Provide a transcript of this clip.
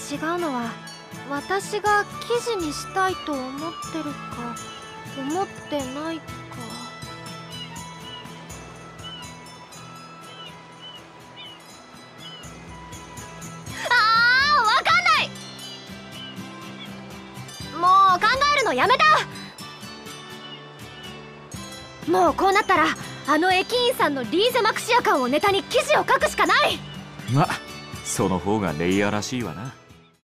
違うのは私が記事にしたいと思ってるか思ってないか。わかんない。もう考えるのやめた。もうこうなったらあの駅員さんのリーゼマクシア感をネタに記事を書くしかない。 ま、その方がレイヤーらしいわな。